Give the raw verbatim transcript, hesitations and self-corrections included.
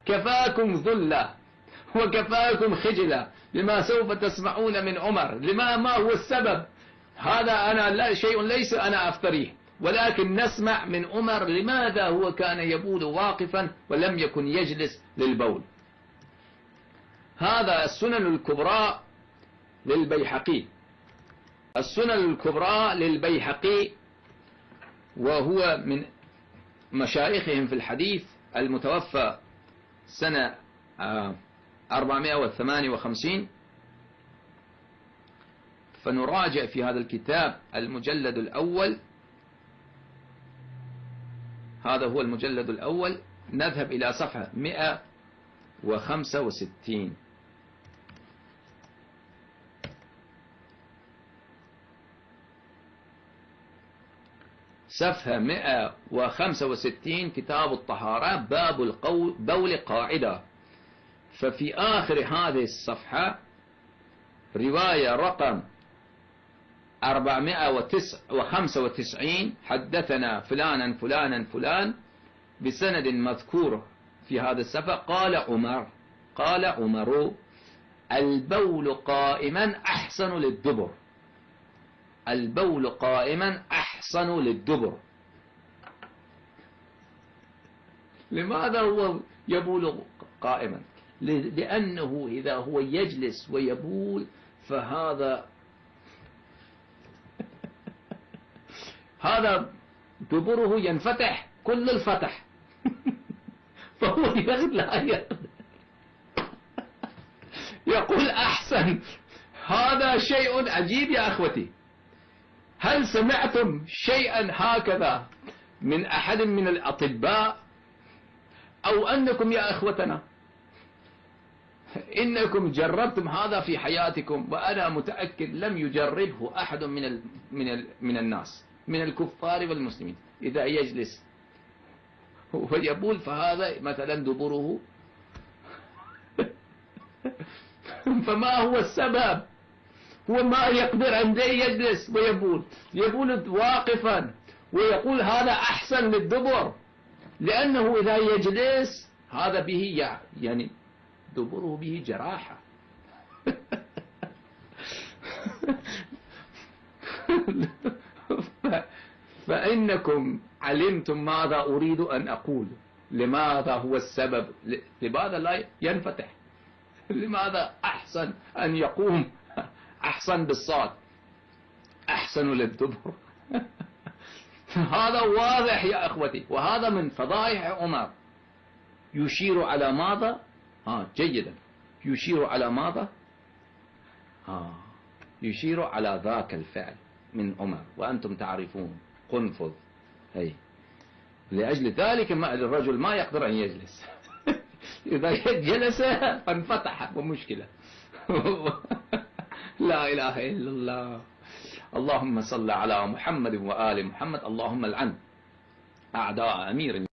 كفاكم ذلة وكفاكم خجلة لما سوف تسمعون من عمر. لما ما هو السبب؟ هذا أنا لا شيء ليس أنا أفتريه، ولكن نسمع من عمر لماذا هو كان يبول واقفا ولم يكن يجلس للبول. هذا السنن الكبرى للبيهقي، السنن الكبرى للبيهقي، وهو من مشايخهم في الحديث، المتوفى سنة أربعمائة وثمانية وخمسين. فنراجع في هذا الكتاب المجلد الأول، هذا هو المجلد الأول، نذهب إلى صفحة مئة وخمسة وستين. صفحة مئة وخمسة وستين، كتاب الطهارة، باب البول قاعدة. ففي آخر هذه الصفحة رواية رقم أربعمائة وخمسة وتسعين، حدثنا فلانا فلانا فلان بسند مذكور في هذا الصفحة، قال عمر قال عمر البول قائما أحسن للدبر، البول قائما أحسن للدبر. لماذا هو يبول قائما؟ لأنه إذا هو يجلس ويبول فهذا هذا دبره ينفتح كل الفتح فهو لا يقدر. يقول أحسن. هذا شيء عجيب يا أخوتي. هل سمعتم شيئا هكذا من أحد من الأطباء؟ أو أنكم يا أخوتنا إنكم جربتم هذا في حياتكم، وأنا متأكد لم يجربه أحد من ال من ال من الناس من الكفار والمسلمين. إذا يجلس ويبول فهذا مثلا دبره فما هو السبب؟ هو ما يقدر عنده يجلس ويبول، يبول واقفا، ويقول هذا أحسن للدبر، لأنه إذا يجلس هذا به يعني دبره به جراحة. فإنكم علمتم ماذا أريد أن أقول. لماذا هو السبب؟ لماذا لا ينفتح؟ لماذا أحسن أن يقوم؟ أحسن بالصاد، أحسن للدبر. هذا واضح يا أخوتي، وهذا من فضائح عمر. يشير على ماذا؟ آه جيدا. يشير على ماذا؟ آه يشير على ذاك الفعل من عمر، وأنتم تعرفون قنفذ. هي لأجل ذلك ما الرجل ما يقدر أن يجلس. إذا جلس فانفتح ومشكلة. لا إله إلا الله. اللهم صل على محمد وآل محمد. اللهم العن أعداء أمير